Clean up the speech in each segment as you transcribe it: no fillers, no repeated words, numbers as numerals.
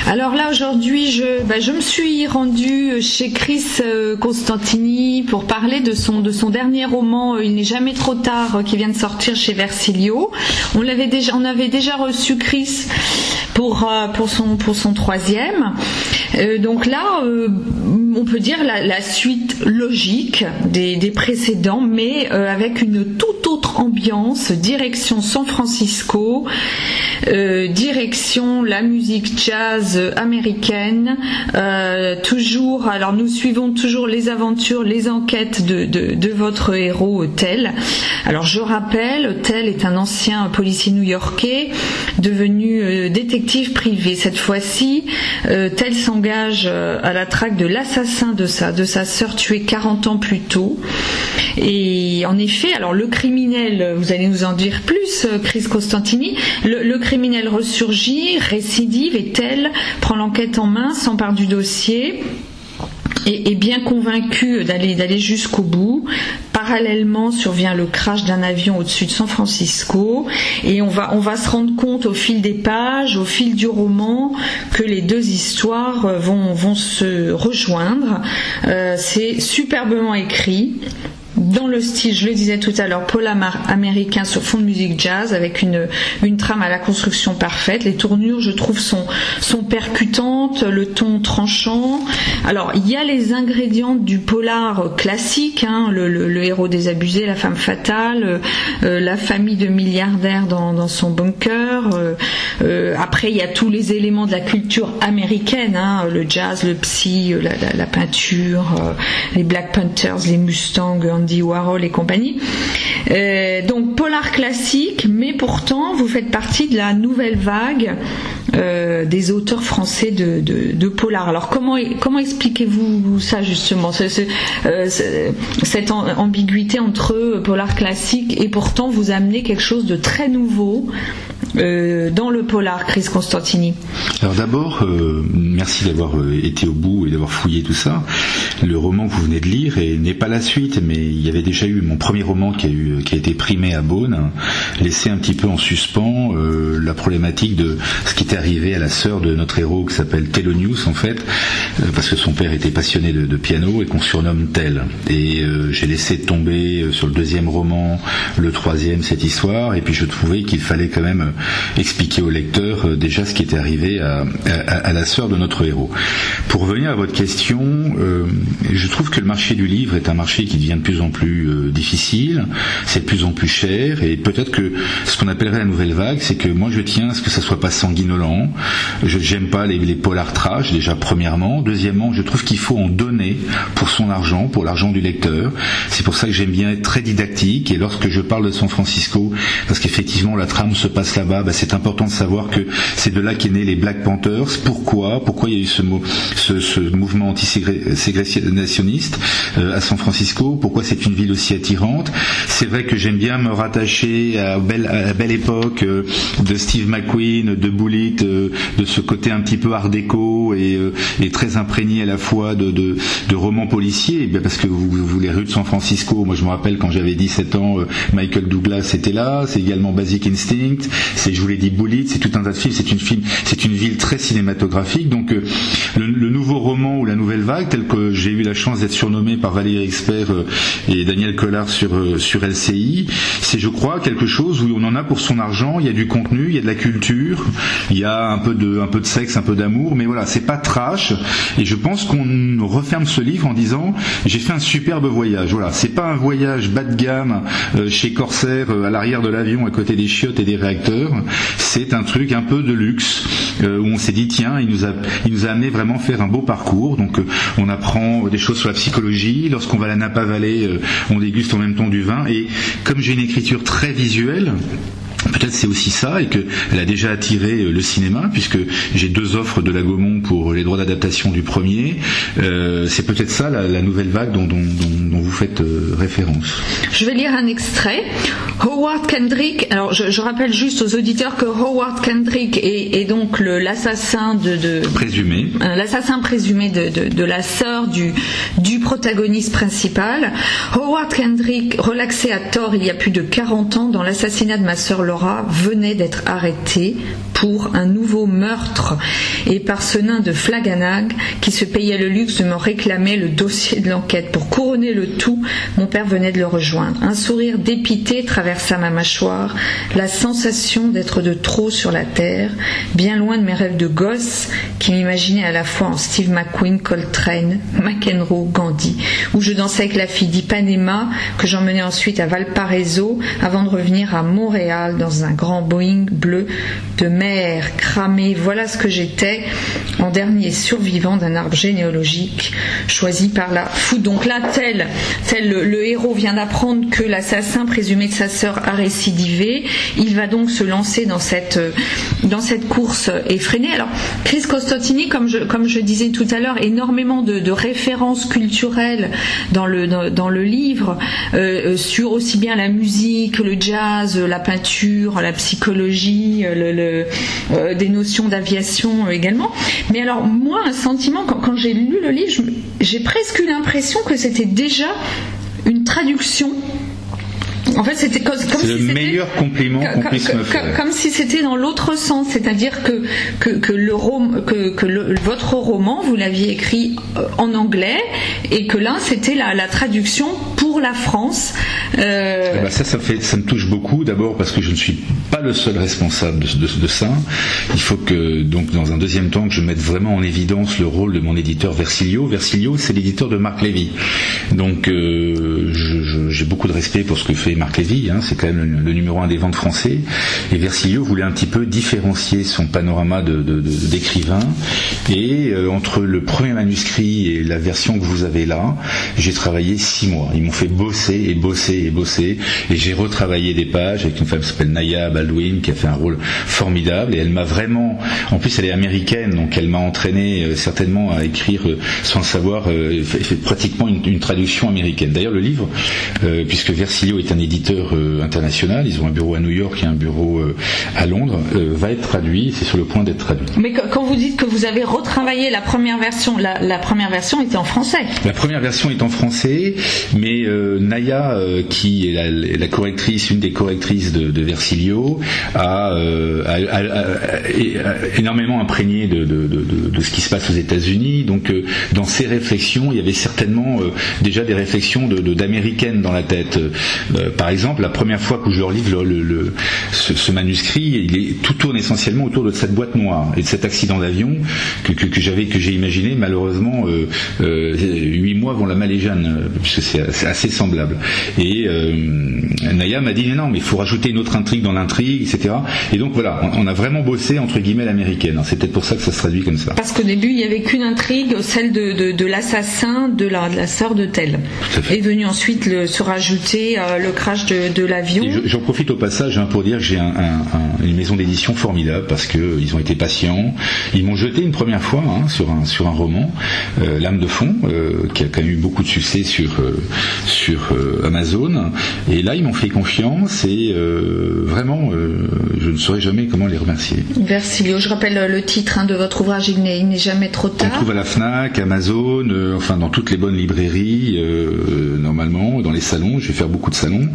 Alors là aujourd'hui je me suis rendue chez Chris Costantini pour parler de son dernier roman Il n'est jamais trop tard qui vient de sortir chez Versilio. On avait déjà reçu Chris pour son troisième. Donc là on peut dire la suite logique des précédents, mais avec une toute autre ambiance, direction San Francisco, direction la musique jazz américaine, toujours, alors nous suivons toujours les aventures, les enquêtes de votre héros Tell. Alors je rappelle, Tell est un ancien policier new-yorkais devenu détective privé. Cette fois-ci, Tell s'engage à la traque de l'assassin de sa sœur tuée 40 ans plus tôt. Et en effet, alors le criminel, vous allez nous en dire plus, Chris Costantini, le criminel ressurgit, récidive, et Tell prend l'enquête en main, s'empare du dossier et bien convaincu d'aller jusqu'au bout. Parallèlement survient le crash d'un avion au-dessus de San Francisco, et on va se rendre compte au fil des pages, au fil du roman, que les deux histoires vont se rejoindre. C'est superbement écrit, dans le style, je le disais tout à l'heure, polar américain sur fond de musique jazz, avec une trame à la construction parfaite. Les tournures, je trouve, sont percutantes, le ton tranchant. Alors, il y a les ingrédients du polar classique, le héros désabusé, la femme fatale, la famille de milliardaires dans son bunker. Après, il y a tous les éléments de la culture américaine, le jazz, le psy, la peinture, les Black Panthers, les Mustangs, Andy Warhol et compagnie. Donc polar classique, mais pourtant vous faites partie de la nouvelle vague des auteurs français de polar. Alors comment expliquez-vous ça justement, cette ambiguïté entre polar classique et pourtant vous amenez quelque chose de très nouveau dans le polar, Chris Costantini? Alors d'abord, merci d'avoir été au bout et d'avoir fouillé tout ça. Le roman que vous venez de lire n'est pas la suite, mais il y avait déjà eu mon premier roman qui a été primé à Beaune, laissé un petit peu en suspens la problématique de ce qui était arrivé à la sœur de notre héros qui s'appelle Thelonious en fait, parce que son père était passionné de piano et qu'on surnomme Tell. Et j'ai laissé tomber sur le deuxième roman, le troisième, cette histoire, et puis je trouvais qu'il fallait quand même expliquer au lecteur déjà ce qui était arrivé à la sœur de notre héros. Pour revenir à votre question, je trouve que le marché du livre est un marché qui devient de plus en plus difficile, c'est de plus en plus cher, et peut-être que ce qu'on appellerait la nouvelle vague, c'est que moi je tiens à ce que ça soit pas sanguinolent. J'aime pas les polar trash déjà premièrement. Deuxièmement, je trouve qu'il faut en donner pour son argent, pour l'argent du lecteur. C'est pour ça que j'aime bien être très didactique, et lorsque je parle de San Francisco, parce qu'effectivement la trame se passe là-bas, c'est important de savoir que c'est de là qu'est né les Black Panthers. Pourquoi il y a eu ce mouvement anti-ségrégationniste à San Francisco? Pourquoi c'est une ville aussi attirante? C'est vrai que j'aime bien me rattacher à la belle époque de Steve McQueen, de Bullitt, de ce côté un petit peu art déco et très imprégné à la fois de romans policiers, parce que vous les rues de San Francisco, moi je me rappelle quand j'avais 17 ans, Michael Douglas était là, c'est également Basic Instinct, je vous l'ai dit, Bullitt, c'est tout un tas de films, c'est une ville très cinématographique. Donc le nouveau roman ou la nouvelle vague, tel que j'ai eu la chance d'être surnommé par Valérie Expert et Daniel Collard sur LCI, c'est, je crois, quelque chose où on en a pour son argent. Il y a du contenu, il y a de la culture, il y a un peu de sexe, un peu d'amour, mais voilà, c'est pas trash. Et je pense qu'on referme ce livre en disant j'ai fait un superbe voyage. Voilà, c'est pas un voyage bas de gamme chez Corsair à l'arrière de l'avion à côté des chiottes et des réacteurs. C'est un truc un peu de luxe où on s'est dit tiens, il nous a amené vraiment faire un beau parcours. Donc on apprend des choses sur la psychologie. Lorsqu'on va à la Napa Valley, on déguste en même temps du vin. Et comme j'ai une écriture très visuelle, peut-être c'est aussi ça, et qu'elle a déjà attiré le cinéma, puisque j'ai 2 offres de la Gaumont pour les droits d'adaptation du premier. C'est peut-être ça la nouvelle vague dont vous faites référence. Je vais lire un extrait. Howard Kendrick, alors je rappelle juste aux auditeurs que Howard Kendrick est donc l'assassin présumé. L'assassin présumé de la sœur du protagoniste principal. Howard Kendrick, relaxé à tort il y a plus de 40 ans dans l'assassinat de ma sœur Laura, roi venait d'être arrêté pour un nouveau meurtre et par ce nain de Flaganag qui se payait le luxe de me réclamer le dossier de l'enquête. Pour couronner le tout, mon père venait de le rejoindre. Un sourire dépité traversa ma mâchoire, la sensation d'être de trop sur la terre, bien loin de mes rêves de gosse qui m'imaginaient à la fois en Steve McQueen, Coltrane, McEnroe, Gandhi, où je dansais avec la fille d'Ipanema que j'emmenais ensuite à Valparaiso avant de revenir à Montréal dans un grand Boeing bleu de mer cramé. Voilà ce que j'étais en dernier survivant d'un arbre généalogique choisi par la foudre. Donc là, tel le héros vient d'apprendre que l'assassin présumé de sa sœur a récidivé. Il va donc se lancer dans cette course effrénée. Alors, Chris Costantini, comme je disais tout à l'heure, énormément de références culturelles dans le livre sur aussi bien la musique, le jazz, la peinture, la psychologie, des notions d'aviation également. Mais alors moi, un sentiment, quand j'ai lu le livre, j'ai presque eu l'impression que c'était déjà une traduction. En fait, c'était comme c'est si le c'était meilleur compliment qu'on puisse me faire. Comme si c'était dans l'autre sens, c'est-à-dire que votre roman, vous l'aviez écrit en anglais et que là, c'était la traduction pour la France. Ça me touche beaucoup. D'abord parce que je ne suis pas le seul responsable de ça. Il faut que, donc, dans un deuxième temps, que je mette vraiment en évidence le rôle de mon éditeur Versilio. Versilio, c'est l'éditeur de Marc Lévy. Donc, j'ai beaucoup de respect pour ce que fait Marc Lévy, c'est quand même le numéro 1 des ventes français, et Versilio voulait un petit peu différencier son panorama d'écrivain, et entre le premier manuscrit et la version que vous avez là, j'ai travaillé 6 mois. Ils m'ont fait bosser, et j'ai retravaillé des pages avec une femme qui s'appelle Naya Baldwin, qui a fait un rôle formidable, et elle m'a vraiment, en plus elle est américaine, donc elle m'a entraîné certainement à écrire sans le savoir, fait pratiquement une traduction américaine. D'ailleurs le livre, puisque Versilio est un éditeur international, ils ont un bureau à New York et un bureau à Londres, va être traduit, c'est sur le point d'être traduit. Mais quand vous dites que vous avez retravaillé la première version, la première version était en français. La première version est en français, mais Naya, qui est la correctrice, une des correctrices de Versilio, a énormément imprégné de ce qui se passe aux États-Unis. Donc dans ses réflexions, il y avait certainement déjà des réflexions d'américaines dans la tête. Par exemple, la première fois que je leur livre ce manuscrit, tout tourne essentiellement autour de cette boîte noire et de cet accident d'avion que j'ai imaginé. Malheureusement, 8 mois avant la Maléjane, puisque c'est assez semblable. Et Naya m'a dit non, mais il faut rajouter une autre intrigue dans l'intrigue, etc. Et donc voilà, on a vraiment bossé entre guillemets l'américaine. C'est peut-être pour ça que ça se traduit comme ça. Parce qu'au début, il n'y avait qu'une intrigue, celle de l'assassin de la sœur de Tell. Est venu ensuite se rajouter le crash de l'avion. J'en profite au passage pour dire que j'ai une maison d'édition formidable parce que ils ont été patients. Ils m'ont jeté une première fois sur un roman, L'âme de fond, qui a quand même eu beaucoup de succès sur Amazon. Et là, ils m'ont fait confiance et vraiment, je ne saurais jamais comment les remercier. Versilio, je rappelle le titre de votre ouvrage, il n'est jamais trop tard. On trouve à la Fnac, Amazon, dans toutes les bonnes librairies, normalement, dans les salons. Je vais faire beaucoup de salons.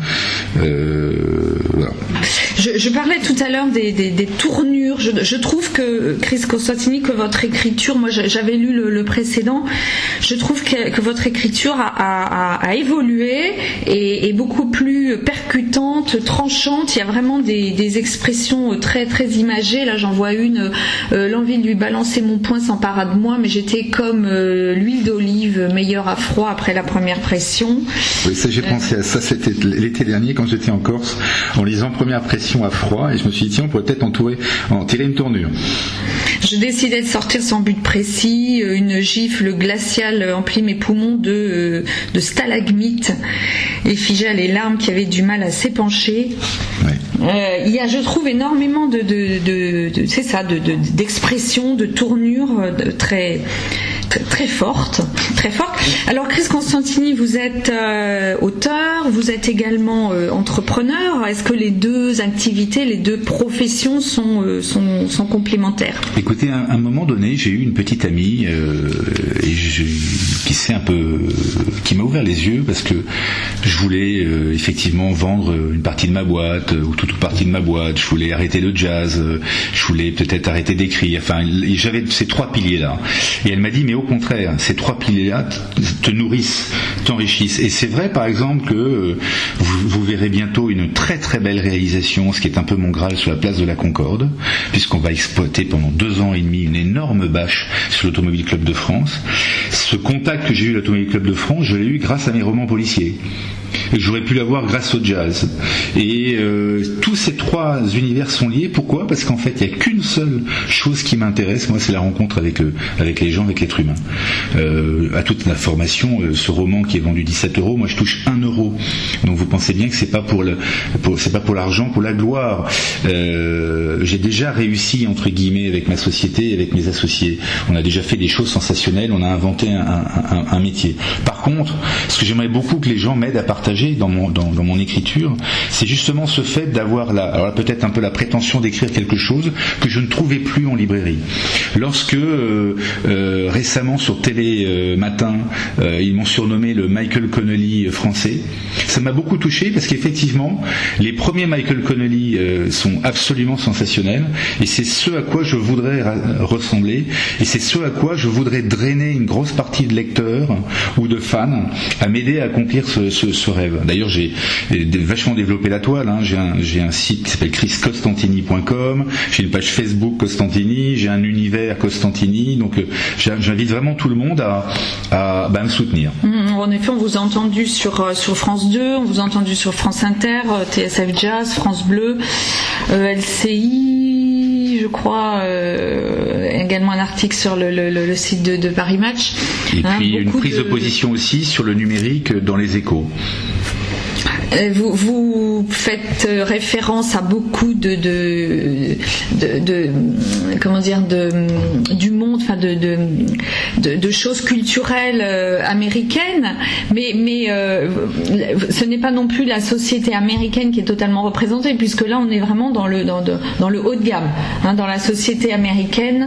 Voilà. Je parlais tout à l'heure des tournures. Je trouve que, Chris Costantini, que votre écriture, moi j'avais lu le précédent, je trouve que votre écriture a évolué et est beaucoup plus percutante, tranchante. Il y a vraiment des expressions très, très imagées. Là j'en vois une, l'envie de lui balancer mon poing s'empara de moi, mais j'étais comme l'huile d'olive meilleure à froid après la première pression. Oui, ça j'ai pensé à ça, c'était l'été dernier quand j'étais en Corse, en lisant Première pression à froid, et je me suis dit tiens, on pourrait peut-être en tirer une tournure. Je décidais de sortir sans but précis, une gifle glaciale emplit mes poumons de stalagmites et figea les larmes qui avaient du mal à s'épancher. Ouais. Il y a, je trouve, énormément d'expressions, de tournures très très forte. Alors Chris Constantini, vous êtes auteur, vous êtes également entrepreneur. Est-ce que les deux activités, les deux professions sont complémentaires? Écoutez, à un moment donné, j'ai eu une petite amie qui m'a ouvert les yeux parce que je voulais effectivement vendre une partie de ma boîte ou toute partie de ma boîte. Je voulais arrêter le jazz, je voulais peut-être arrêter d'écrire. Enfin, j'avais ces trois piliers-là. Et elle m'a dit, mais au contraire, ces trois piliers-là te nourrissent, t'enrichissent. Et c'est vrai, par exemple, que vous verrez bientôt une très très belle réalisation, ce qui est un peu mon Graal, sur la place de la Concorde, puisqu'on va exploiter pendant 2 ans et demi une énorme bâche sur l'Automobile Club de France. Ce contact que j'ai eu à l'Automobile Club de France, je l'ai eu grâce à mes romans policiers. Et j'aurais pu l'avoir grâce au jazz. Et tous ces trois univers sont liés. Pourquoi ? Parce qu'en fait, il n'y a qu'une seule chose qui m'intéresse, moi, c'est la rencontre avec les gens, avec l'être humain. À toute la formation, ce roman qui est vendu 17 €, moi je touche 1 €. Donc vous pensez bien que c'est pas pour l'argent, pour la gloire. J'ai déjà réussi, entre guillemets, avec ma société, avec mes associés. On a déjà fait des choses sensationnelles, on a inventé un métier. Par contre, ce que j'aimerais beaucoup que les gens m'aident à partager dans mon écriture, c'est justement ce fait d'avoir alors peut-être un peu la prétention d'écrire quelque chose que je ne trouvais plus en librairie. Lorsque récemment sur Télé Matin, ils m'ont surnommé le Michael Connelly français, ça m'a beaucoup touché parce qu'effectivement, les premiers Michael Connelly sont absolument sensationnels et c'est ce à quoi je voudrais ressembler et c'est ce à quoi je voudrais drainer une grosse partie de lecteurs ou de fans à m'aider à accomplir ce rêve. D'ailleurs, j'ai vachement développé la toile. J'ai un site qui s'appelle chriscostantini.com, j'ai une page Facebook Costantini, j'ai un univers Costantini. Donc, j'invite vraiment tout le monde à me soutenir. En effet, on vous a entendu sur France 2, on vous a entendu sur France Inter, TSF Jazz, France Bleu, LCI, je crois, également un article sur le site de Paris Match. Et puis une prise de position aussi sur le numérique dans les Échos. Vous faites référence à beaucoup du monde, enfin de choses culturelles américaines, mais ce n'est pas non plus la société américaine qui est totalement représentée, puisque là on est vraiment dans le haut de gamme, dans la société américaine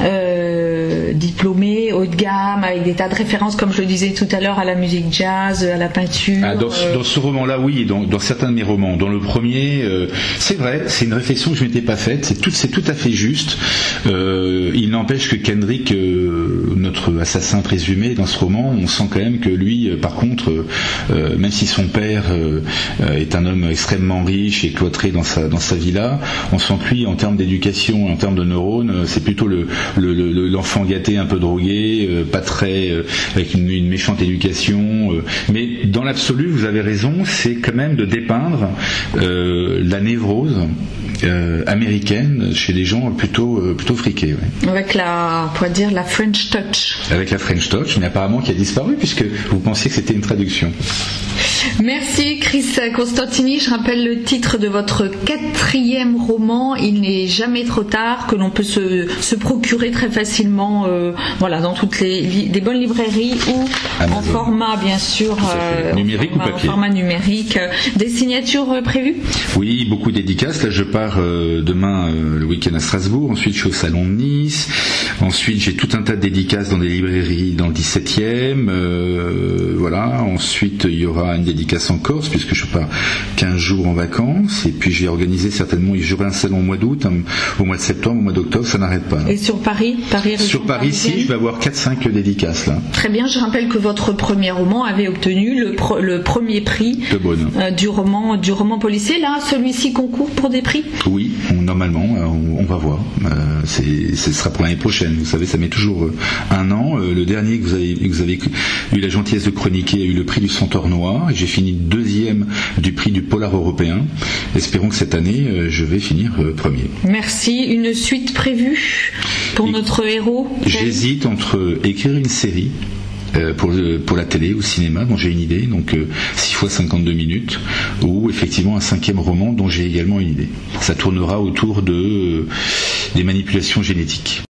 diplômée, haut de gamme, avec des tas de références, comme je le disais tout à l'heure, à la musique jazz, à la peinture. Dans ce roman-là, oui. Dans certains de mes romans. Dans le premier, c'est vrai, c'est une réflexion que je m'étais pas faite, c'est tout à fait juste. Il n'empêche que Kendrick, notre assassin présumé dans ce roman, on sent quand même que lui, par contre, même si son père est un homme extrêmement riche et cloîtré dans sa villa, on sent que lui, en termes d'éducation, en termes de neurones, c'est plutôt l'enfant gâté, un peu drogué, pas très avec une méchante éducation. Mais dans l'absolu, vous avez raison, c'est quand même de dépeindre la névrose américaine chez des gens plutôt friqués. Ouais. Avec on pourrait dire la French touch. Avec la French touch, mais apparemment qui a disparu puisque vous pensiez que c'était une traduction. Merci Chris Constantini. Je rappelle le titre de votre 4e roman, Il n'est jamais trop tard, que l'on peut se procurer très facilement dans toutes des bonnes librairies ou Amazon. En format bien sûr numérique ou papier. En format numérique. Des signatures prévues ? Oui, beaucoup de dédicaces. Là je pars demain le week-end à Strasbourg, ensuite je suis au Salon de Nice, ensuite j'ai tout un tas de dédicaces dans des librairies dans le 17e, ensuite il y aura une dédicace en Corse puisque je pars 15 jours en vacances et puis j'ai organisé certainement, j'aurai un salon au mois d'août, au mois de septembre, au mois d'octobre, ça n'arrête pas. Et sur Paris Sur Paris, si, je vais avoir 4-5 dédicaces là. Très bien, je rappelle que votre premier roman avait obtenu le premier prix de Beaune. du roman policier. Là, celui-ci concourt pour des prix ? Oui, normalement, on va voir. Ce sera pour l'année prochaine. Vous savez, ça met toujours 1 an. Le dernier que vous avez eu la gentillesse de chroniquer a eu le prix du Centaure Noir et j'ai fini 2e du prix du Polar européen. Espérons que cette année, je vais finir premier. Merci. Une suite prévue pour notre héros ? J'hésite entre écrire une série pour la télé ou le cinéma dont j'ai une idée, donc 6 fois 52 minutes, ou effectivement un 5e roman dont j'ai également une idée. Ça tournera autour des manipulations génétiques.